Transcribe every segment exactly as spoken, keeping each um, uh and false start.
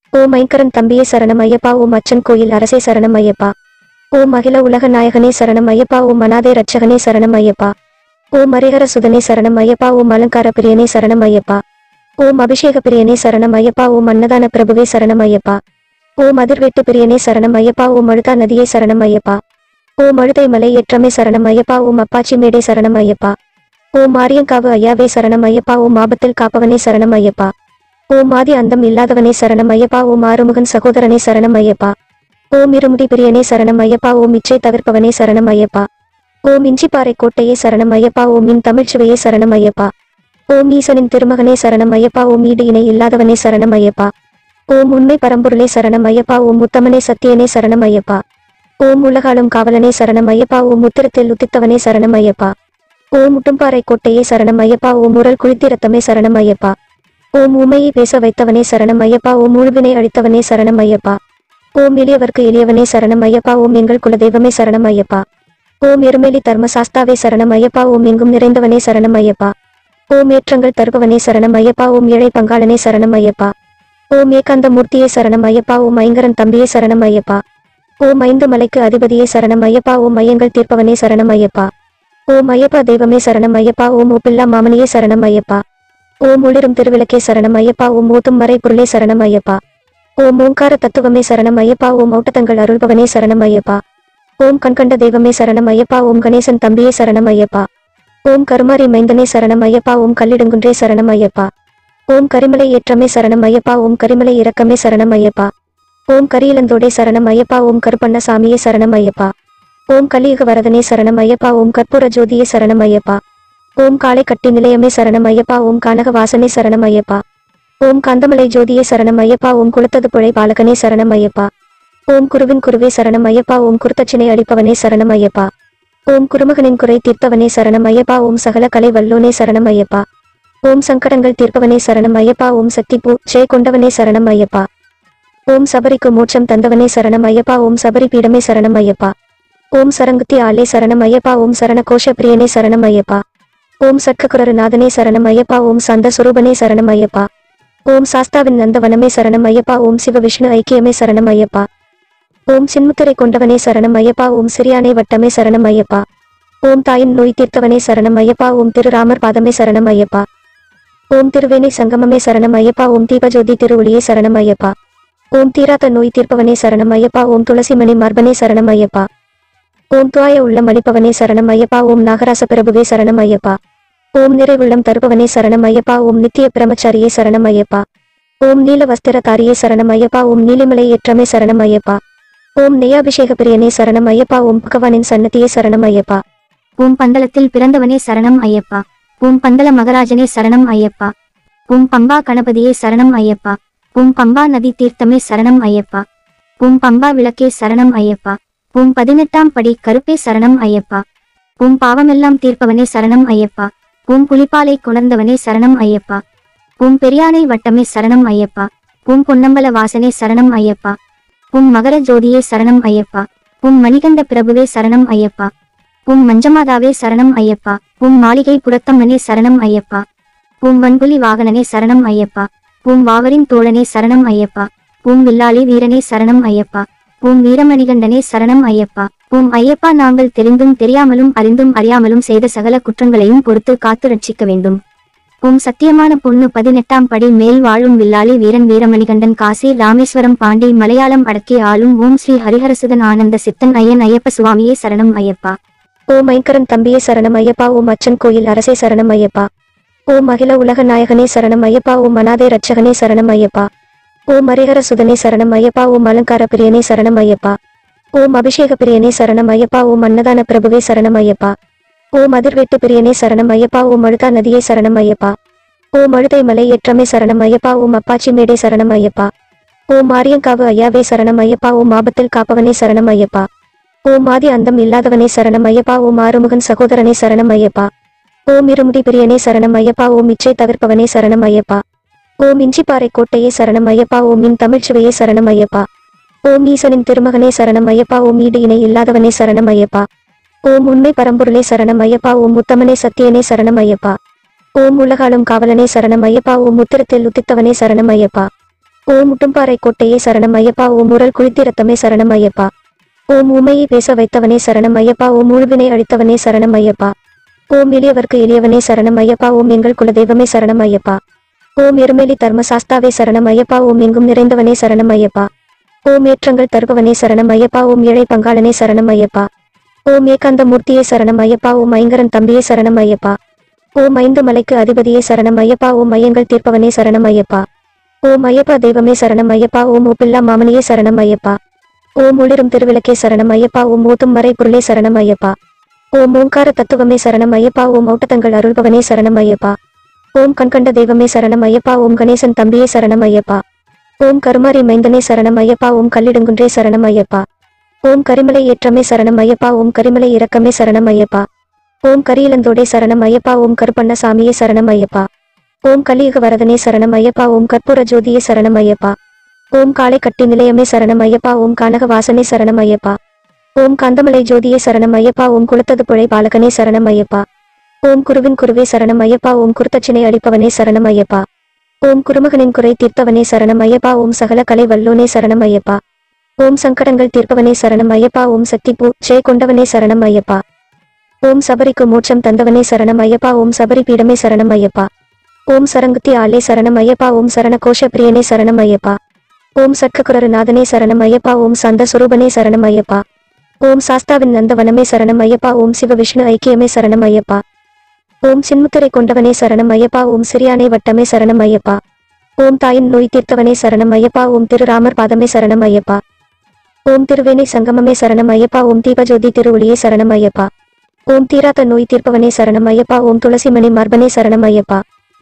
ஓம் ஐங்கரன் தம்பியே சரணம் ஐயப்பா. ஓம் அச்சன் கோயில் அரசே சரணம் ஐயப்பா. ஓம் அகில உலக நாயகனே சரணம் ஐயப்பா. ஓம் அநாதை ரட்சகனே சரணம் ஐயப்பா. ஓம் ஹரிஹர சுதனே சரணம் ஐயப்பா. ஓம் அலங்கார பிரியனே சரணம் ஐயப்பா. ஓம் அபிஷேக பிரியனே சரணம் ஐயப்பா. ஓம் அன்னதான பிரபுவே சரணம் ஐயப்பா. ஓம் அதிர்வெட்டு பிரியனே சரணம் ஐயப்பா. ஓம் அழுதா நதியே சரணம் ஐயப்பா. ஓம் அழுதை மலை ஏற்றமே சரணம் ஐயப்பா. ஓம் அப்பாச்சி மேடே சரணம் ஐயப்பா. ஓம் ஆரியங்காவு ஐயாவே சரணம் ஐயப்பா. ஓம் ஆபத்தில் காப்பவனே சரணம் ஐயப்பா. ஓம் ஆதி அந்தம் இல்லாதவனே சரணம் ஐயப்பா. ஓம் ஆறுமுகன் சகோதரனே சரணம் ஐயப்பா. ஓம் இருமுடி பிரியனே சரணம் ஐயப்பா. ஓம் இச்சை தவிர்ப்பவனே சரணம் ஐயப்பா. ஓம் இஞ்சிப்பாறை கோட்டையே சரணம் ஐயப்பா. ஓம் இன் தமிழ்ச்சுவையே சரணம் ஐயப்பா. ஓம் ஈசனின் திருமகனே சரணம் ஐயப்பா. ஓம் ஈடு இணை இல்லாதவனே சரணம் ஐயப்பா. ஓம் உண்மை பரம்பொருளே சரணம் ஐயப்பா. ஓம் உத்தமனே சத்தியனே சரணம் ஐயப்பா. ஓம் உலகாலும் காவலனே சரணம் ஐயப்பா. ஓம் உத்திரத்தில் உத்தித்தவனே சரணம் ஐயப்பா. ஓம் முட்டும்பாறை கோட்டையே சரணம் ஐயப்பா. ஓம் உரல் குளித்திரத்தமே சரணம் ஐயப்பா. ஓம் உமையை பேச வைத்தவனே சரணம் ஐயப்பா. ஓம் உழுவினை அழித்தவனே சரணம் ஐயப்பா. ஓம் எளியவர்க்கு எளியவனே சரணம் ஐயப்பா. ஓம் எங்கள் குலதெய்வமே சரணம் ஐயப்பா. ஓம் எருமேலி தர்மசாஸ்தாவே சரணம் ஐயப்பா. ஓம் எங்கும் நிறைந்தவனே சரணம் ஐயப்பா. ஓம் ஏற்றங்கள் தருபவனே சரணம் ஐயப்பா. ஓம் ஏழை பங்காளனே சரணம் ஐயப்பா. ஓம் ஏகாந்த மூர்த்தியே சரணம் ஐயப்பா. ஓம் ஐங்கரன் தம்பியே சரணம் ஐயப்பா. ஓம் ஐந்து மலைக்கு அதிபதியே சரணம் ஐயப்பா. ஓம் ஐயங்கள் தீர்ப்பவனே சரணம் ஐயப்பா. ஓம் ஐயப்பா தெய்வமே சரணம் ஐயப்பா. ஓம் ஒப்பில்லா மாமனியே சரணம் ஐயப்பா. ஓம் ஒளிரும் திருவிளக்கே சரணம் ஐயப்பா. ஓம் ஓதும் மறை பொருளே சரணம் ஐயப்பா. ஓம் ஓங்கார தத்துவமே சரணம் ஐயப்பா. ஓம் ஔட்டத்தங்கள் அருள்பவனே சரணம் ஐயப்பா. ஓம் கண்கண்ட தெய்வமே சரணம் ஐயப்பா. ஓம் கணேசன் தம்பியே சரணம் ஐயப்பா. ஓம் கருமாரி மைந்தனே சரணம் ஐயப்பா. ஓம் கல்லிடுங்குன்றே சரணம் ஐயப்பா. ஓம் கரிமலை ஏற்றமே சரணம் ஐயப்பா. ஓம் கரிமலை இறக்கமே சரணம் ஐயப்பா. ஓம் கரியலந்தோடே சரணம் ஐயப்பா. ஓம் கருப்பண்ண சாமியே சரணம் ஐயப்பா. ஓம் கலியுக வரதனே சரணம் ஐயப்பா. ஓம் கற்பூர ஜோதியே சரணம் ஐயப்பா. ஓம் காளை கட்டி நிலையமே சரணம் ஐயப்பா. ஓம் கானக வாசனே சரணம் ஐயப்பா. ஓம் காந்தமலை ஜோதியே சரணம் ஐயப்பா. ஓம் குளத்தது புழை பாலகனே சரணம் ஐயப்பா. ஓம் குருவின் குருவே சரணம் ஐயப்பா. ஓம் குருத்தச்சினை அடிப்பவனே சரணம் ஐயப்பா. ஓம் குருமகனின் குறை தீர்த்தவனே சரணம் ஐயப்பா. ஓம் சகல கலை வல்லோனே சரணம் ஐயப்பா. ஓம் சங்கடங்கள் தீர்ப்பவனே சரணம் ஐயப்பா. ஓம் சக்தி பூ ஜெய் கொண்டவனே சரணம் ஐயப்பா. ஓம் சபரிக்கு மோட்சம் தந்தவனே சரணம் ஐயப்பா. ஓம் சபரி பீடமே சரணம் ஐயப்பா. ஓம் சரங்குத்தி ஆலே சரணம் ஐயப்பா. ஓம் சரண கோஷ பிரியனே சரணம் ஐயப்பா. ஓம் சட்ககுரரு நாதனே சரணம் ஐயப்பா. ஓம் சந்த சுரூபனே சரணம் ஐயப்பா. ஓம் சாஸ்தாவின் நந்தவனமே சரணம் ஐயப்பா. ஓம் சிவ விஷ்ணு ஐக்கியமே சரணம் ஐயப்பா. ஓம் சின்முத்திரை கொண்டவனே சரணம் ஐயப்பா. ஓம் சிறியானை வட்டமே சரணம் ஐயப்பா. ஓம் தாயின் நோய் தீர்த்தவனே சரணம் ஐயப்பா. ஓம் திருராமர் பாதமே சரணம் ஐயப்பா. ஓம் திருவேணி சங்கமமே சரணம் ஐயப்பா. ஓம் தீபஜோதி திருவுளியே சரணம் ஐயப்பா. ஓம் தீராத்த நோய் தீர்ப்பவனே சரணம் ஐயப்பா. ஓம் துளசிமணி மர்பனே சரணம் ஐயப்பா. ஓம் துவாய உள்ளம் அளிப்பவனே சரணம் ஐயப்பா. ஓம் நாகராச பிரபுவே சரணம் ஐயப்பா. ஓம் நிறைவுள்ளம் தருபவனே சரணம் ஐயப்பா. ஓம் நித்திய பிரமச்சாரியே சரணம் ஐயப்பா. ஓம் நீல வஸ்திரதாரியே சரணம் ஐயப்பா. ஓம் நீலிமலை ஏற்றமே சரணம் ஐயப்பா. ஓம் நெய்யாபிஷேக பிரியனே சரணம் ஐயப்பா. ஓம் பகவானின் சன்னதியே சரணம் ஐயப்பா. ஓம் பந்தளத்தில் பிறந்தவனே சரணம் ஐயப்பா. ஓம் பந்தள மகராஜனே சரணம் ஐயப்பா. ஓம் பம்பா கணபதியே சரணம் ஐயப்பா. ஓம் பம்பா நதி தீர்த்தமே சரணம் ஐயப்பா. ஓம் பம்பா விளக்கே சரணம் ஐயப்பா. ஓம் பதினெட்டாம் படி கருப்பே சரணம் ஐயப்பா. ஓம் பாவமெல்லாம் தீர்ப்பவனே சரணம் ஐயப்பா. ஓம் புலிப்பாலை கொணர்ந்தவனே சரணம் ஐயப்பா. ஓம் பெரியானை வட்டமே சரணம் ஐயப்பா. ஓம் பொன்னம்பல வாசனே சரணம் ஐயப்பா. ஓம் மகர ஜோதியே சரணம் ஐயப்பா. ஓம் மணிகண்ட பிரபுவே சரணம் ஐயப்பா. ஓம் மஞ்சமாதாவே சரணம் ஐயப்பா. ஓம் மாளிகை புறத்தம்மனே சரணம் ஐயப்பா. ஓம் வன்புலி வாகனனே சரணம் ஐயப்பா. ஓம் வாவரின் தோழனே சரணம் ஐயப்பா. ஓம் வில்லாளி வீரனே சரணம் ஐயப்பா. ஓம் வீரமணிகண்டனே சரணம் ஐயப்பா. ஓம் ஐயப்பா நாங்கள் தெரிந்தும் தெரியாமலும் அறிந்தும் அறியாமலும் செய்த சகல குற்றங்களையும் பொறுத்து காத்து ரட்சிக்க வேண்டும். ஓம் சத்தியமான பொண்ணு பதினெட்டாம் படி மேல் வாழும் வில்லாளி வீரன் வீரமணிகண்டன் காசி ராமேஸ்வரம் பாண்டி மலையாளம் அடக்கி ஆளும் ஓம் ஸ்ரீ ஹரிஹரசுதன் ஆனந்த சித்தன் ஐயன் ஐயப்ப சுவாமியே சரணம் ஐயப்பா. ஓம் ஐங்கரன் தம்பியே சரணம் ஐயப்பா. ஓம் அச்சன் கோயில் அரசே சரணம் ஐயப்பா. ஓம் அகில உலக நாயகனே சரணம் ஐயப்பா. ஓம் அநாதை ரட்சகனே சரணம் ஐயப்பா. ஓம் ஹரிஹர சுதனே சரணம் ஐயப்பா. ஓம் அலங்கார பிரியனே சரணம் ஐயப்பா. ஓம் அபிஷேக பிரியனே சரணம் ஐயப்பா. ஓம் அன்னதான பிரபுவே சரணம் ஐயப்பா. ஓம் அதிர்வெட்டு பிரியனே சரணம் ஐயப்பா. ஓம் அழுதா நதியே சரணம் ஐயப்பா. ஓம் அழுதை மலை ஏற்றமே சரணம் ஐயப்பா. ஓம் அப்பாச்சி மேடே சரணம் ஐயப்பா. ஓம் ஆரியங்காவு ஐயாவே சரணம் ஐயப்பா. ஓம் ஆபத்தில் காப்பவனே சரணம் ஐயப்பா. ஓம் ஆதி அந்தம் இல்லாதவனே சரணம் ஐயப்பா. ஓம் ஆறுமுகன் சகோதரனே சரணம் ஐயப்பா. ஓம் இருமுடி பிரியனே சரணம் ஐயப்பா. ஓம் இச்சை தவிர்ப்பவனே சரணம் ஐயப்பா. ஓம் இஞ்சிப்பாறை கோட்டையே சரணம் ஐயப்பா. ஓம் இன் தமிழ்ச்சுவையே சரணம் ஐயப்பா. ஓம் ஈசனின் திருமகனே சரணம் ஐயப்பா. ஓம் ஈடு இணை இல்லாதவனே சரணம் ஐயப்பா. ஓம் உண்மை பரம்பொருளே சரணம் ஐயப்பா. ஓம் உத்தமனே சத்தியனே சரணம் ஐயப்பா. ஓம் உலகாலும் காவலனே சரணம் ஐயப்பா. ஓம் உத்திரத்தில் உத்தித்தவனே சரணம் ஐயப்பா. ஓம் முட்டும்பாறை கோட்டையே சரணம் ஐயப்பா. ஓம் உரல் குளித்தி ரத்தமே சரணம் ஐயப்பா. ஓம் ஊமையை பேச வைத்தவனே சரணம் ஐயப்பா. ஓம் ஊழ்வினை அழித்தவனே சரணம் ஐயப்பா. ஓம் எளியவர்க்கு எளியவனே சரணம் ஐயப்பா. ஓம் எங்கள் குலதெய்வமே சரணம் ஐயப்பா. ஓம் எருமேலி தர்மசாஸ்தாவே சரணம் ஐயப்பா. ஓம் எங்கும் நிறைந்தவனே சரணம் ஐயப்பா. ஓம் ஏற்றங்கள் தருபவனே சரணம் ஐயப்பா. ஓம் ஏழை பங்காளனே சரணம் ஐயப்பா. ஓம் ஏகாந்த மூர்த்தியே சரணம் ஐயப்பா. ஓம் ஐங்கரன் தம்பியே சரணம் ஐயப்பா. ஓம் ஐந்து மலைக்கு அதிபதியே சரணம் ஐயப்பா. ஓம் ஐயங்கள் தீர்ப்பவனே சரணம் ஐயப்பா. ஓம் ஐயப்பா தெய்வமே சரணம் ஐயப்பா. ஓம் ஒப்பில்லா மாமனியே சரணம் ஐயப்பா. ஓம் ஒளிரும் திருவிளக்கே சரணம் ஐயப்பா. ஓம் ஓத்தும் மறை பொருளே சரணம் ஐயப்பா. ஓம் ஓங்கார தத்துவமே சரணம் ஐயப்பா. ஓம் ஔட்டத்தங்கள் அருள்பவனே சரணம் ஐயப்பா. ஓம் கண்கண்ட தெய்வமே சரணம் ஐயப்பா. ஓம் கணேசன் தம்பியே சரணம் ஐயப்பா. ஓம் கருமாரி மைந்தனே சரணம் ஐயப்பா. ஓம் கல்லிடுங்குன்றே சரணம் ஐயப்பா. ஓம் கரிமலை ஏற்றமே சரணம் ஐயப்பா. ஓம் கரிமலை இரக்கமே சரணம் ஐயப்பா. ஓம் கரியலந்தோடே சரணம் ஐயப்பா. ஓம் கருப்பண்ண சாமியே சரணம் ஐயப்பா. ஓம் கலியுக வரதனே சரணம் ஐயப்பா. ஓம் கற்பூர ஜோதியே சரணம் ஐயப்பா. ஓம் காளை கட்டி நிலையமே சரணம் ஐயப்பா. ஓம் கானக வாசனே சரணம் ஐயப்பா. ஓம் காந்தமலை ஜோதியே சரணம் ஐயப்பா. ஓம் குளத்தது புழை பாலகனே சரணம் ஐயப்பா. ஓம் குருவின் குருவே சரணம் ஐயப்பா. ஓம் குருத்தச்சினை அடிப்பவனே சரணம் ஐயப்பா. ஓம் குருமகனின் குறை தீர்த்தவனே சரணம் ஐயப்பா. ஓம் சகல கலை வல்லோனே சரணம் ஐயப்பா. ஓம் சங்கடங்கள் தீர்ப்பவனே சரணம் ஐயப்பா. ஓம் சக்தி பூ ஜெய கொண்டவனே சரணம் ஐயப்பா. ஓம் சபரிக்கு மோட்சம் தந்தவனே சரணம் ஐயப்பா. ஓம் சபரி பீடமே சரணம் ஐயப்பா. ஓம் சரங்குத்தி ஆளே சரணம் ஐயப்பா. ஓம் சரண கோஷ பிரியனே சரணம் ஐயப்பா. ஓம் சட்ககுரரு நாதனே சரணம் ஐயப்பா. ஓம் சந்த சுரூபனே சரணம் ஐயப்பா. ஓம் சாஸ்தாவின் நந்தவனமே சரணம் ஐயப்பா. ஓம் சிவ விஷ்ணு ஐக்கியமே சரணம் ஐயப்பா. ஓம் சின்முத்திரை கொண்டவனே சரணம் ஐயப்பா. ஓம் சிறியானை வட்டமே சரணம் ஐயப்பா. ஓம் தாயின் நோய் தீர்த்தவனே சரணம் ஐயப்பா. ஓம் திருராமர் பாதமே சரணம் ஐயப்பா. ஓம் திருவேணி சங்கமமே சரணம் ஐயப்பா. ஓம் தீபஜோதி திருஒளியே சரணம் ஐயப்பா. ஓம் தீராத்த நோய் தீர்ப்பவனே சரணம் ஐயப்பா. ஓம் துளசிமணி மர்பனே சரணம் ஐயப்பா.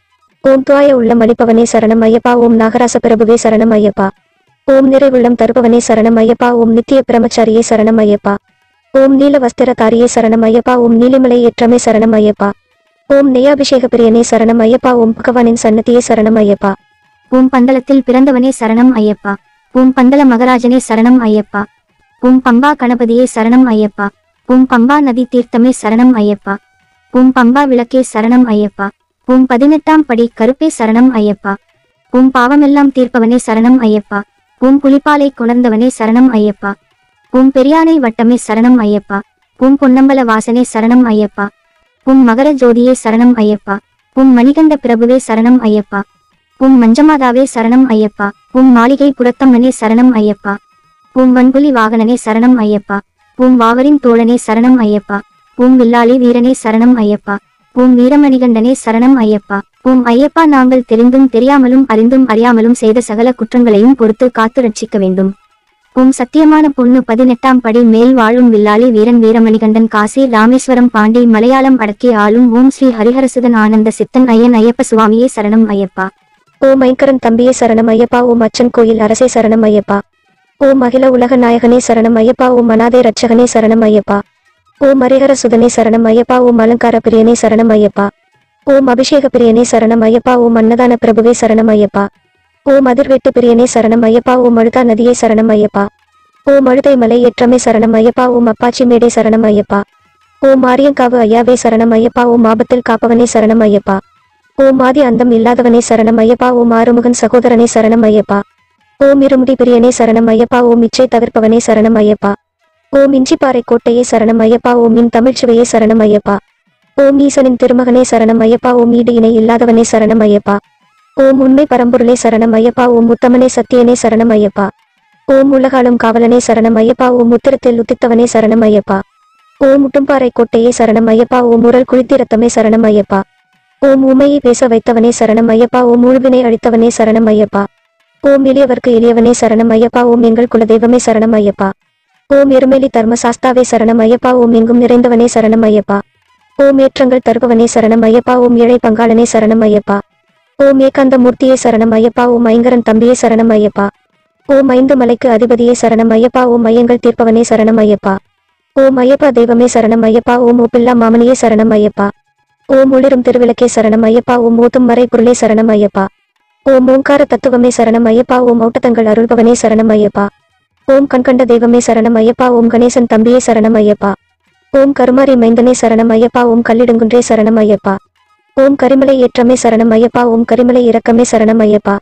ஓம் துவாய உள்ளம் அளிப்பவனே சரணம் ஐயப்பா. ஓம் நாகராச பிரபுவே சரணம் ஐயப்பா. ஓம் நிறைவுள்ளம் தருபவனே சரணம் ஐயப்பா. ஓம் நித்திய பிரமச்சாரியே சரணம் ஐயப்பா. ஓம் நீல வஸ்திரதாரியே சரணம் ஐயப்பா. ஓம் நீலிமலை ஏற்றமே சரணம் ஐயப்பா. ஓம் நெய்யாபிஷேக பிரியனே சரணம் ஐயப்பா. ஓம் பகவானின் சன்னதியே சரணம் ஐயப்பா. ஓம் பந்தளத்தில் பிறந்தவனே சரணம் ஐயப்பா. ஓம் பந்தள மகராஜனே சரணம் ஐயப்பா. ஓம் பம்பா கணபதியே சரணம் ஐயப்பா. ஓம் பம்பா நதி தீர்த்தமே சரணம் ஐயப்பா. ஓம் பம்பா விளக்கே சரணம் ஐயப்பா. ஓம் பதினெட்டாம் படி கருப்பே சரணம் ஐயப்பா. ஓம் பாவமெல்லாம் தீர்ப்பவனே சரணம் ஐயப்பா. ஓம் புலிப்பாலை கொணர்ந்தவனே சரணம் ஐயப்பா. ஓம் பெரியானை வட்டமே சரணம் ஐயப்பா. ஓம் பொன்னம்பல வாசனே சரணம் ஐயப்பா. ஓம் மகர ஜோதியே சரணம் ஐயப்பா. ஓம் மணிகண்ட பிரபுவே சரணம் ஐயப்பா. ஓம் மஞ்சமாதாவே சரணம் ஐயப்பா. ஓம் மாளிகை புறத்தம்மனே சரணம் ஐயப்பா. ஓம் வன்புலி வாகனனே சரணம் ஐயப்பா. ஓம் வாவரின் தோழனே சரணம் ஐயப்பா. ஓம் வில்லாளி வீரனே சரணம் ஐயப்பா. ஓம் வீரமணிகண்டனே சரணம் ஐயப்பா. ஓம் ஐயப்பா, நாங்கள் தெரிந்தும் தெரியாமலும் அறிந்தும் அறியாமலும் செய்த சகல குற்றங்களையும் பொறுத்து காத்து ரட்சிக்க வேண்டும். ஓம் சத்தியமான பொண்ணு பதினெட்டாம் படி மேல் வாழும் வில்லாளி வீரன் வீரமணிகண்டன் காசி ராமேஸ்வரம் பாண்டி மலையாளம் அடக்கி ஆளும் ஓம் ஸ்ரீ ஹரிஹரசுதன் ஆனந்த சித்தன் ஐயன் ஐயப்ப சுவாமியே சரணம் ஐயப்பா. ஓம் ஐங்கரன் தம்பியே சரணம் ஐயப்பா. ஓம் அச்சன் கோயில் அரசே சரணம் ஐயப்பா. ஓம் அகில உலக நாயகனே சரணம் ஐயப்பா. ஓம் அநாதை ரட்சகனே சரணம் ஐயப்பா. ஓம் ஹரிஹர சுதனே சரணம் ஐயப்பா. ஓம் அலங்கார பிரியனே சரணம் ஐயப்பா. ஓம் அபிஷேக பிரியனே சரணம் ஐயப்பா. ஓம் அன்னதான பிரபுவே சரணம் ஐயப்பா. ஓம் அதிர்வெட்டு பிரியனே சரணம் ஐயப்பா. ஓம் அழுதா நதியே சரணம் ஐயப்பா. ஓம் அழுதை மலை ஏற்றமே சரணம் ஐயப்பா. ஓம் அப்பாச்சி மேடே சரணம் ஐயப்பா. ஓம் ஆரியங்காவு ஐயாவே சரணம் ஐயப்பா. ஓம் ஆபத்தில் காப்பவனே சரணம் ஐயப்பா. ஓம் ஆதி அந்தம் இல்லாதவனே சரணம் ஐயப்பா. ஓம் ஆறுமுகன் சகோதரனே சரணம் ஐயப்பா. ஓம் இருமுடி பிரியனே சரணம் ஐயப்பா. ஓம் இச்சை தவிர்ப்பவனே சரணம் ஐயப்பா. ஓம் இஞ்சிப்பாறை கோட்டையே சரணம் ஐயப்பா. ஓம் இன் தமிழ்ச்சுவையே சரணம் ஐயப்பா. ஓம் ஈசனின் திருமகனே சரணம் ஐயப்பா. ஓம் ஈடு இணை இல்லாதவனே சரணம் ஐயப்பா. ஓம் உண்மை பரம்பொருளே சரணம் ஐயப்பா. ஓம் உத்தமனே சத்தியனே சரணம் ஐயப்பா. ஓம் உலகாளும் காவலனே சரணம் ஐயப்பா. ஓம் உத்திரத்தில் உத்தித்தவனே சரணம் ஐயப்பா. ஓம் முட்டும்பாறை கோட்டையே சரணம் ஐயப்பா. ஓம் உரல் குளித்தி ரத்தமே சரணம் ஐயப்பா. ஓம் உமையை பேச வைத்தவனே சரணம் ஐயப்பா. ஓம் ஊழ்வினை அழித்தவனே சரணம் ஐயப்பா. ஓம் எளியவர்க்கு எளியவனே சரணம் ஐயப்பா. ஓம் எங்கள் குலதெய்வமே சரணம் ஐயப்பா. ஓம் எருமேலி தர்மசாஸ்தாவே சரணம் ஐயப்பா. ஓம் எங்கும் நிறைந்தவனே சரணம் ஐயப்பா. ஓம் ஏற்றங்கள் தருபவனே சரணம் ஐயப்பா. ஓம் ஏழை பங்காளனே சரணம் ஐயப்பா. ஓம் ஏகாந்த மூர்த்தியே சரணம் ஐயப்பா. ஓம் ஐங்கரன் தம்பியே சரணம் ஐயப்பா. ஓம் ஐந்து மலைக்கு அதிபதியே சரணம் ஐயப்பா. ஓம் ஐயங்கள் தீர்ப்பவனே சரணம் ஐயப்பா. ஓம் ஐயப்பா தெய்வமே சரணம் ஐயப்பா. ஓம் ஒப்பில்லா மாமனியே சரணம் ஐயப்பா. ஓம் ஒளிரும் திருவிளக்கே சரணம் ஐயப்பா. ஓம் ஓத்தும் மறை பொருளே சரணம் ஐயப்பா. ஓம் ஓங்கார தத்துவமே சரணம் ஐயப்பா. ஓம் ஔட்டத்தங்கள் அருள்பவனே சரணம் ஐயப்பா. ஓம் கண்கண்ட தெய்வமே சரணம் ஐயப்பா. ஓம் கணேசன் தம்பியே சரணம் ஐயப்பா. ஓம் கருமாரி மைந்தனே சரணம் ஐயப்பா. ஓம் கல்லிடுங்குன்றே சரணம் ஐயப்பா. ஓம் கரிமலை ஏற்றமே சரணம் ஐயப்பா. ஓம் கரிமலை இரக்கமே சரணம் ஐயப்பா.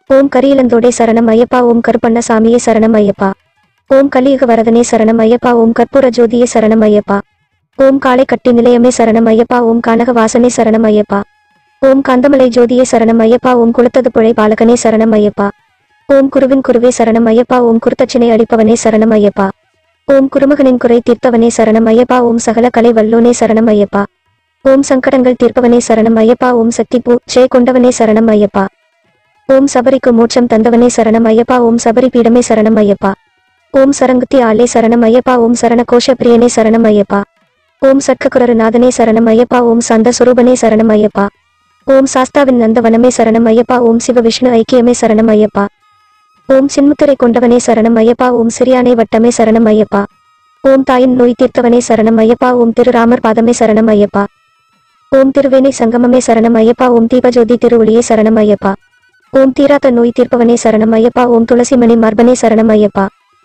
ஓம் கரியலந்தோடே சரணம் ஐயப்பா. ஓம் கருப்பண்ணசாமியே சரணம் ஐயப்பா. ஓம் கலியுக வரதனே சரணம் ஐயப்பா. ஓம் கற்பூர ஜோதியே சரணம் ஐயப்பா. ஓம் காளை கட்டி நிலையமே சரணம் ஐயப்பா. ஓம் கனக வாசனே சரணம் ஐயப்பா. ஓம் கந்தமலை ஜோதியே சரணம் ஐயப்பா. ஓம் குளத்தது புழை பாலகனே சரணம் ஐயப்பா. ஓம் குருவின் குருவே சரணம் ஐயப்பா. ஓம் குருத்தச்சினை அடிப்பவனே சரணம் ஐயப்பா. ஓம் குருமகனின் குறை தீர்த்தவனே சரணம் ஐயப்பா. ஓம் சகல கலை வல்லோனே சரணம் ஐயப்பா. ஓம் சங்கடங்கள் தீர்ப்பவனே சரணம் ஐயப்பா. ஓம் சக்தி பூ ஜெய கொண்டவனே சரணம் ஐயப்பா. ஓம் சபரிக்கு மோட்சம் தந்தவனே சரணம் ஐயப்பா. ஓம் சபரி பீடமே சரணம் ஐயப்பா. ஓம் சரங்குத்தி ஆளே சரணம் ஐயப்பா. ஓம் சரண கோஷ பிரியனே சரணம் ஐயப்பா. ஓம் சட்ககுரரு நாதனே சரணம் ஐயப்பா. ஓம் சந்த சுரூபனே சரணம் ஐயப்பா. ஓம் சாஸ்தாவின் நந்தவனமே சரணம் ஐயப்பா. ஓம் சிவ விஷ்ணு ஐக்கியமே சரணம் ஐயப்பா. ஓம் சின்முத்திரை கொண்டவனே சரணம் ஐயப்பா. ஓம் சிறியானை வட்டமே சரணம் ஐயப்பா. ஓம் தாயின் நோய் தீர்த்தவனே சரணம் ஐயப்பா. ஓம் திருராமர் பாதமே சரணம் ஐயப்பா. ஓம் திருவேணி சங்கமமே சரணம் ஐயப்பா. ஓம் தீபஜோதி திருவுளியே சரணம் ஐயப்பா. ஓம் தீராத நோய் தீர்ப்பவனே சரணம் ஐயப்பா. ஓம் துளசிமணி மர்பனே சரணம் ஐயப்பா.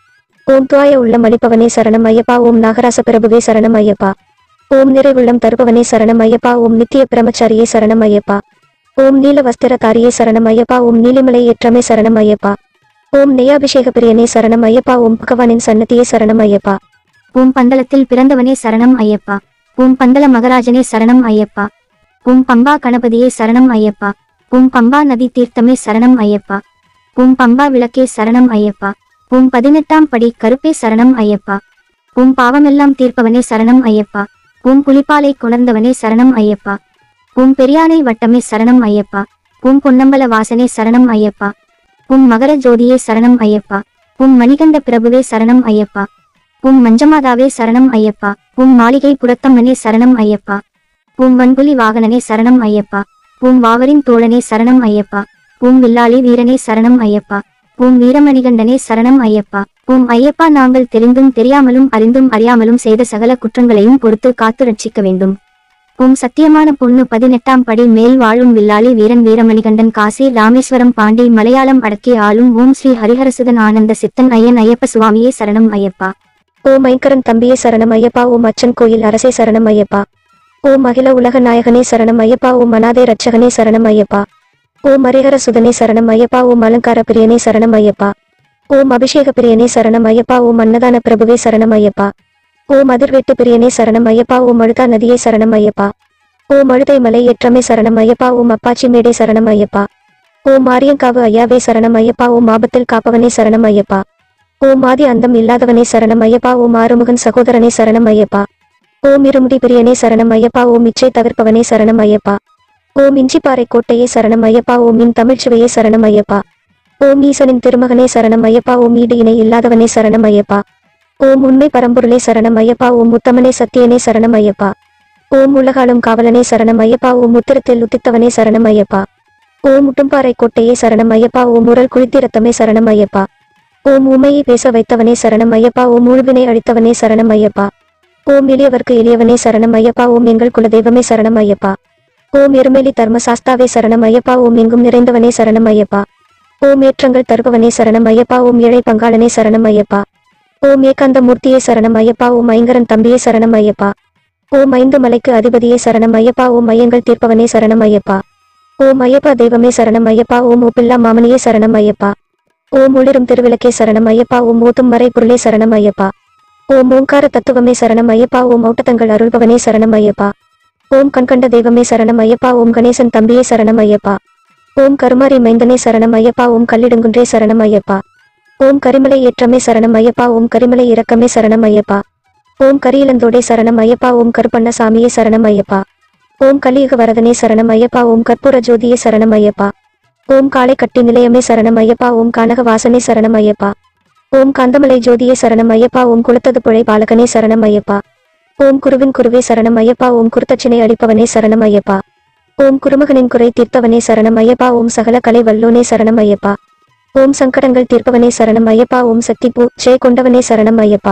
ஓம் துவாய உள்ளம் அளிப்பவனே சரணம் ஐயப்பா. ஓம் நாகராச பிரபுவே சரணம் ஐயப்பா. ஓம் நிறைவுள்ளம் தருபவனே சரணம் ஐயப்பா. ஓம் நித்திய பிரமச்சாரியே சரணம் ஐயப்பா. ஓம் நீல வஸ்திரதாரியே சரணம் ஐயப்பா. ஓம் நீலிமலை ஏற்றமே சரணம் ஐயப்பா. ஓம் நெய்யாபிஷேக பிரியனே சரணம் ஐயப்பா. ஓம் பகவானின் சன்னதியே சரணம் ஐயப்பா. ஓம் பந்தளத்தில் பிறந்தவனே சரணம் ஐயப்பா. ஓம் பந்தள மகராஜனே சரணம் ஐயப்பா. ஓம் பம்பா கணபதியே சரணம் ஐயப்பா. ஓம் பம்பா நதி தீர்த்தமே சரணம் ஐயப்பா. ஓம் பம்பா விளக்கே சரணம் ஐயப்பா. ஓம் பதினெட்டாம் படி கருப்பே சரணம் ஐயப்பா. ஓம் பாவமெல்லாம் தீர்ப்பவனே சரணம் ஐயப்பா. ஓம் புலிப்பாலை கொணர்ந்தவனே சரணம் ஐயப்பா. ஓம் பெரியானை வட்டமே சரணம் ஐயப்பா. ஓம் பொன்னம்பல வாசனே சரணம் ஐயப்பா. ஓம் மகர ஜோதியே சரணம் ஐயப்பா. ஓம் மணிகண்ட பிரபுவே சரணம் ஐயப்பா. ஓம் மஞ்சமாதாவே சரணம் ஐயப்பா. ஓம் மாளிகை புறத்தம்மனே சரணம் ஐயப்பா. ஓம் வன்புலி வாகனனே சரணம் ஐயப்பா. ஓம் வாவரின் தோழனே சரணம் ஐயப்பா. ஓம் வில்லாளி வீரனே சரணம் ஐயப்பா. ஓம் வீரமணிகண்டனே சரணம் ஐயப்பா. ஓம் ஐயப்பா, நாங்கள் தெரிந்தும் தெரியாமலும் அறிந்தும் அறியாமலும் செய்த சகல குற்றங்களையும் பொறுத்து காத்து ரட்சிக்க வேண்டும். ஓம் சத்தியமான பொண்ணு பதினெட்டாம் படி மேல் வாழும் வில்லாளி வீரன் வீரமணிகண்டன் காசி ராமேஸ்வரம் பாண்டி மலையாளம் அடக்கி ஆளும் ஓம் ஸ்ரீ ஹரிஹரசுதன் ஆனந்த சித்தன் ஐயன் ஐயப்ப சுவாமியே சரணம் ஐயப்பா. ஓம் ஐங்கரன் தம்பியே சரணம் ஐயப்பா. ஓம் அச்சன் கோயில் அரசே சரணம் ஐயப்பா. ஓம் அகில உலக நாயகனே சரணம் ஐயப்பா. ஓம் அநாதை ரட்சகனே சரணம் ஐயப்பா. ஓம் ஹரிஹர சுதனே சரணம் ஐயப்பா. ஓம் அலங்கார பிரியனே சரணம் ஐயப்பா. ஓம் அபிஷேக பிரியனே சரணம் ஐயப்பா. ஓம் அன்னதான பிரபுவே சரணம் ஐயப்பா. ஓம் அதிர்வேட்டு பிரியனே சரணம் ஐயப்பா. ஓம் அழுதா நதியே சரணம் ஐயப்பா. ஓம் அழுதை மலை ஏற்றமே சரணம் ஐயப்பா. ஓம் அப்பாச்சி மேடே சரணம் ஐயப்பா. ஓம் ஆரியங்காவு ஐயாவே சரணம் ஐயப்பா. ஓம் ஆபத்தில் காப்பவனே சரணம் ஐயப்பா. ஓம் ஆதி அந்தம் இல்லாதவனே சரணம் ஐயப்பா. ஓம் ஆறுமுகன் சகோதரனே சரணம் ஐயப்பா. ஓம் இருமுடி பிரியனே சரணம் ஐயப்பா. ஓம் இச்சை தவிர்ப்பவனே சரணம் ஐயப்பா. ஓம் இஞ்சிப்பாறை கோட்டையே சரணம் ஐயப்பா. ஓம் இன் தமிழ்ச்சுவையே சரணம் ஐயப்பா. ஓம் ஈசனின் திருமகனே சரணம் ஐயப்பா. ஓம் ஈடு இணை இல்லாதவனே சரணம் ஐயப்பா. ஓம் உண்மை பரம்பொருளே சரணம் ஐயப்பா. ஓம் உத்தமனே சத்தியனே சரணம் ஐயப்பா. ஓம் உலகாளும் காவலனே சரணம் ஐயப்பா. ஓம் உத்திரத்தில் உத்தித்தவனே சரணம் ஐயப்பா. ஓம் முட்டும்பாறை கோட்டையே சரணம் ஐயப்பா. ஓம் உரல் குளித்திரத்தமே சரணம் ஐயப்பா. ஓம் உமையை பேச வைத்தவனே சரணம் ஐயப்பா. ஓம் உழுவினை அழித்தவனே சரணம் ஐயப்பா. ஓம் எளியவர்க்கு எளியவனே சரணம் ஐயப்பா. ஓம் எங்கள் குலதெய்வமே சரணம் ஐயப்பா. ஓம் எருமேலி தர்மசாஸ்தாவே சரணம் ஐயப்பா. ஓம் எங்கும் நிறைந்தவனே சரணம் ஐயப்பா. ஓம் ஏற்றங்கள் தருபவனே சரணம் ஐயப்பா. ஓம் ஏழை பங்காளனே சரணம் ஐயப்பா. ஓம் ஏகாந்த மூர்த்தியே சரணம் ஐயப்பா. ஓம் ஐங்கரன் தம்பியே சரணம் ஐயப்பா. ஓம் ஐந்து மலைக்கு அதிபதியே சரணம் ஐயப்பா. ஓம் ஐயங்கள் தீர்ப்பவனே சரணம் ஐயப்பா. ஓம் ஐயப்பா தெய்வமே சரணம் ஐயப்பா. ஓம் ஒப்பில்லா மாமனியே சரணம் ஐயப்பா. ஓம் ஒளிரும் திருவிளக்கே சரணம் ஐயப்பா. ஓம் ஓத்தும் மறை பொருளே சரணம் ஐயப்பா. ஓம் ஓங்கார தத்துவமே சரணம் ஐயப்பா. ஓம் ஔட்டத்தங்கள் அருள்பவனே சரணம் ஐயப்பா. ஓம் கண்கண்ட தெய்வமே சரணம் ஐயப்பா. ஓம் கணேசன் தம்பியே சரணம் ஐயப்பா. ஓம் கருமாரி மைந்தனே சரணம் ஐயப்பா. ஓம் கல்லிடுங்குன்றே சரணம் ஐயப்பா. ஓம் கரிமலை ஏற்றமே சரணம் ஐயப்பா. ஓம் கரிமலை இரக்கமே சரணம் ஐயப்பா. ஓம் கரியலந்தோடே சரணம் ஐயப்பா. ஓம் கருப்பண்ணசாமியே சரணம் ஐயப்பா. ஓம் கலியுக வரதனே சரணம் ஐயப்பா. ஓம் கற்பூர ஜோதியே சரணம் ஐயப்பா. ஓம் காளை கட்டி நிலையமே சரணம் ஐயப்பா. ஓம் கானக வாசனே சரணம் ஐயப்பா. ஓம் காந்தமலை ஜோதியே சரணம் ஐயப்பா. ஓம் குளத்தது புழை பாலகனே சரணம் ஐயப்பா. ஓம் குருவின் குருவே சரணம் ஐயப்பா. ஓம் குருத்தச்சினை அடிப்பவனே சரணம் ஐயப்பா. ஓம் குருமகனின் குறை தீர்த்தவனே சரணம் ஐயப்பா. ஓம் சகல கலை வல்லோனே சரணம் ஐயப்பா. ஓம் சங்கடங்கள் தீர்ப்பவனே சரணம் ஐயப்பா. ஓம் சக்தி பூ ஜெய கொண்டவனே சரணம் ஐயப்பா.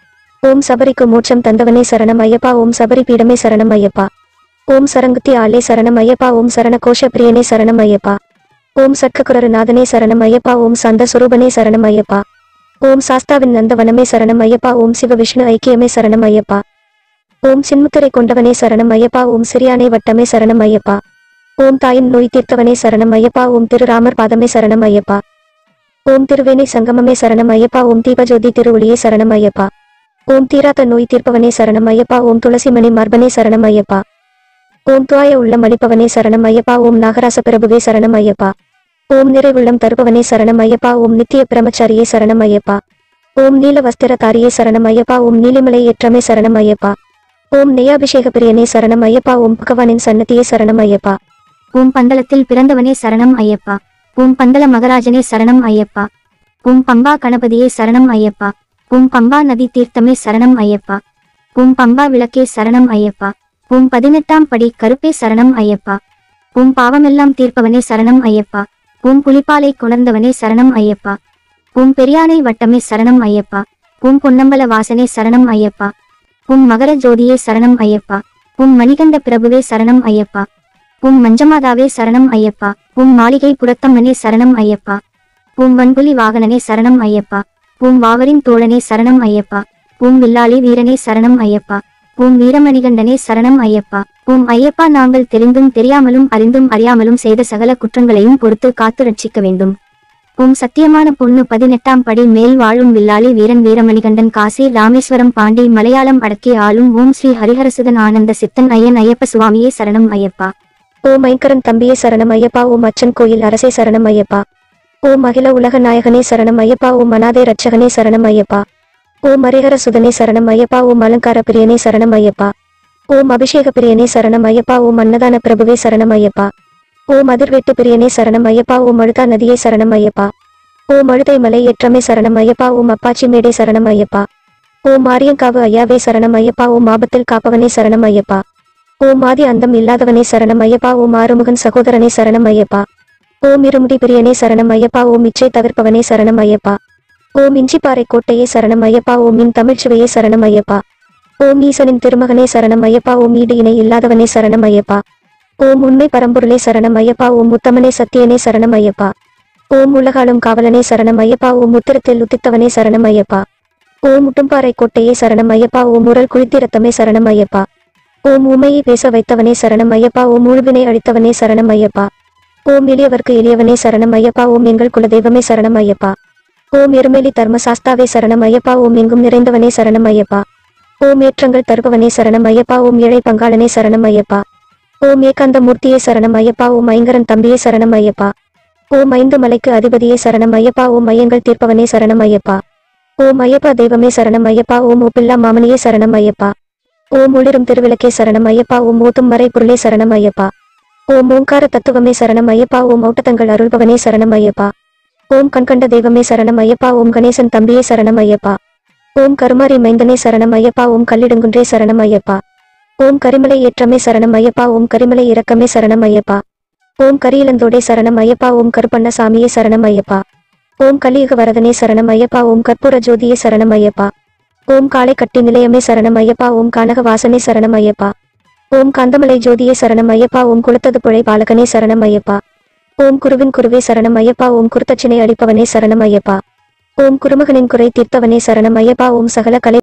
ஓம் சபரிக்கு மோட்சம் தந்தவனே சரணம் ஐயப்பா. ஓம் சபரி பீடமே சரணம் ஐயப்பா. ஓம் சரங்குத்தி ஆளே சரணம் ஐயப்பா. ஓம் சரண கோஷ பிரியனே சரணம் ஐயப்பா. ஓம் சட்ககுரரு நாதனே சரணம் ஐயப்பா. ஓம் சந்த சுரூபனே சரணம் ஐயப்பா. ஓம் சாஸ்தாவின் நந்தவனமே சரணம் ஐயப்பா. ஓம் சிவ விஷ்ணு ஐக்கியமே சரணம் ஐயப்பா. ஓம் சின்முத்திரை கொண்டவனே சரணம் ஐயப்பா. ஓம் சிறியானை வட்டமே சரணம் ஐயப்பா. ஓம் தாயின் நோய் தீர்த்தவனே சரணம் ஐயப்பா. ஓம் திரு ராமர் பாதமே சரணம் ஐயப்பா. ஓம் திருவேணி சங்கமமே சரணம் ஐயப்பா. ஓம் தீபஜோதி திருவொளியே சரணம் ஐயப்பா. ஓம் தீராத நோய் தீர்ப்பவனே சரணம் ஐயப்பா. ஓம் துளசிமணி மர்பனே சரணம் ஐயப்பா. ஓம் துவாய உள்ளம் அளிப்பவனே சரணம் ஐயப்பா. ஓம் நாகராச பிரபுவே சரணம் ஐயப்பா. ஓம் நிறைவுள்ளம் தருபவனே சரணம் ஐயப்பா. ஓம் நித்திய பிரமச்சாரியே சரணம் ஐயப்பா. ஓம் நீல வஸ்திரதாரியே சரணம் ஐயப்பா. ஓம் நீலிமலை ஏற்றமே சரணம் ஐயப்பா. ஓம் நெய்யாபிஷேக பிரியனே சரணம் ஐயப்பா. ஓம் பகவானின் சன்னதியே சரணம் ஐயப்பா. ஓம் பந்தளத்தில் பிறந்தவனே சரணம் ஐயப்பா. ஓம் பந்தள மகராஜனே சரணம் ஐயப்பா. ஓம் பம்பா கணபதியே சரணம் ஐயப்பா. ஓம் பம்பா நதி தீர்த்தமே சரணம் ஐயப்பா. ஓம் பம்பா விளக்கே சரணம் ஐயப்பா. ஓம் பதினெட்டாம் படி கருப்பே சரணம் ஐயப்பா. ஓம் பாவமெல்லாம் தீர்ப்பவனே சரணம் ஐயப்பா. ஓம் புலிப்பாலை கொணர்ந்தவனே சரணம் ஐயப்பா. ஓம் பெரியானை வட்டமே சரணம் ஐயப்பா. ஓம் பொன்னம்பல வாசனே சரணம் ஐயப்பா. ஓம் மகர ஜோதியே சரணம் ஐயப்பா. ஓம் மணிகண்ட பிரபுவே சரணம் ஐயப்பா. ஓம் மஞ்சமாதாவே சரணம் ஐயப்பா. ஓம் மாளிகை புறத்தம்மனே சரணம் ஐயப்பா. ஓம் வன்புலி வாகனனே சரணம் ஐயப்பா. ஓம் வாவரின் தோழனே சரணம் ஐயப்பா. ஓம் வில்லாளி வீரனே சரணம் ஐயப்பா. ஓம் வீரமணிகண்டனே சரணம் ஐயப்பா. ஓம் ஐயப்பா, நாங்கள் தெரிந்தும் தெரியாமலும் அறிந்தும் அறியாமலும் செய்த சகல குற்றங்களையும் பொறுத்து காத்து ரட்சிக்க வேண்டும். ஓம் சத்தியமான பொண்ணு பதினெட்டாம் படி மேல் வாழும் வில்லாளி வீரன் வீரமணிகண்டன் காசி ராமேஸ்வரம் பாண்டி மலையாளம் அடக்கி ஆளும் ஓம் ஸ்ரீ ஹரிஹரசுதன் ஆனந்த சித்தன் ஐயன் ஐயப்ப சுவாமியே சரணம் ஐயப்பா. ஓம் ஐங்கரன் தம்பியே சரணம் ஐயப்பா. ஓம் அச்சன் கோயில் அரசே சரணம் ஐயப்பா. ஓம் அகில உலக நாயகனே சரணம் ஐயப்பா. ஓம் அநாதை ரட்சகனே சரணம் ஐயப்பா. ஓம் ஹரிஹர சுதனே சரணம் ஐயப்பா. ஓம் அலங்கார பிரியனே சரணம் ஐயப்பா. ஓம் அபிஷேக பிரியனே சரணம் ஐயப்பா. ஓம் அன்னதான பிரபுவே சரணம் ஐயப்பா. ஓம் அதிர்வெட்டு பிரியனே சரணம் ஐயப்பா. ஓம் அழுதா நதியே சரணம் ஐயப்பா. ஓம் அழுதை மலை ஏற்றமே சரணம் ஐயப்பா. ஓம் அப்பாச்சி மேடே சரணம் ஐயப்பா. ஓம் ஆரியங்காவு ஐயாவே சரணம் ஐயப்பா. ஓம் ஆபத்தில் காப்பவனே சரணம் ஐயப்பா. ஓம் ஆதி அந்தம் இல்லாதவனே சரணம் ஐயப்பா. ஓம் ஆறுமுகன் சகோதரனே சரணம் ஐயப்பா. ஓம் இருமுடி பிரியனே சரணம் ஐயப்பா. ஓம் இச்சை தவிர்ப்பவனே சரணம் ஐயப்பா. ஓம் இஞ்சிப்பாறை கோட்டையே சரணம் ஐயப்பா. ஓம் இன் தமிழ்ச்சுவையே சரணம் ஐயப்பா. ஓம் ஈசனின் திருமகனே சரணம் ஐயப்பா. ஓம் ஈடு இணை இல்லாதவனே சரணம் ஐயப்பா. ஓம் உண்மை பரம்பொருளே சரணம் ஐயப்பா. ஓம் உத்தமனே சத்தியனே சரணம் ஐயப்பா. ஓம் உலகாளும் காவலனே சரணம் ஐயப்பா. ஓம் உத்திரத்தில் உத்தித்தவனே சரணம் ஐயப்பா. ஓம் முட்டும்பாறை கோட்டையே சரணம் ஐயப்பா. ஓம் உரல் குளித்திரத்தமே சரணம் ஐயப்பா. ஓம் உமையை பேச வைத்தவனே சரணம் ஐயப்பா. ஓம் உழுவினை அழித்தவனே சரணம் ஐயப்பா. ஓம் எளியவர்க்கு எளியவனே சரணம் ஐயப்பா. ஓம் எங்கள் குலதெய்வமே சரணம் ஐயப்பா. ஓம் எருமேலி தர்மசாஸ்தாவே சரணம் ஐயப்பா. ஓம் எங்கும் நிறைந்தவனே சரணம் ஐயப்பா. ஓம் ஏற்றங்கள் தருபவனே சரணம் ஐயப்பா. ஓம் ஏழை பங்காளனே சரணம் ஐயப்பா. ஓம் ஏகாந்த மூர்த்தியே சரணம் ஐயப்பா. ஓம் ஐங்கரன் தம்பியே சரணம் ஐயப்பா. ஓம் ஐந்து மலைக்கு அதிபதியே சரணம் ஐயப்பா. ஓம் ஐயங்கள் தீர்ப்பவனே சரணம் ஐயப்பா. ஓம் ஐயப்பா தெய்வமே சரணம் ஐயப்பா. ஓம் ஒப்பில்லா மாமனியே சரணம் ஐயப்பா. ஓம் ஒளிரும் திருவிளக்கே சரணம் ஐயப்பா. ஓம் ஓதும் மறை பொருளே சரணம் ஐயப்பா. ஓம் ஓங்கார தத்துவமே சரணம் ஐயப்பா. ஓம் ஔட்டத்தங்கள் அருள்பவனே சரணம் ஐயப்பா. ஓம் கண்கண்ட தெய்வமே சரணம் ஐயப்பா. ஓம் கணேசன் தம்பியே சரணம் ஐயப்பா. ஓம் கருமாரி மைந்தனே சரணம் ஐயப்பா. ஓம் கல்லிடுங்குன்றே சரணம் ஐயப்பா. ஓம் கரிமலை ஏற்றமே சரணம் ஐயப்பா. ஓம் கரிமலை இறக்கமே சரணம் ஐயப்பா. ஓம் கரியலந்தோடே சரணம் ஐயப்பா. ஓம் கருப்பண்ண சாமியே சரணம் ஐயப்பா. ஓம் கலியுக வரதனே சரணம் ஐயப்பா. ஓம் கற்பூர ஜோதியே சரணம் ஐயப்பா. ஓம் காளை கட்டி நிலையமே சரணம் ஐயப்பா. ஓம் கானக வாசனே சரணம் ஐயப்பா. ஓம் காந்தமலை ஜோதியே சரணம் ஐயப்பா. ஓம் குளத்தது புழை பாலகனே சரணம் ஐயப்பா. ஓம் குருவின் குருவே சரணம் ஐயப்பா. ஓம் குருத்தச்சினை அளிப்பவனே சரணம் ஐயப்பா. ஓம் குருமகனின் குறை தீர்த்தவனே சரணம் ஐயப்பா. ஓம் சகல கலை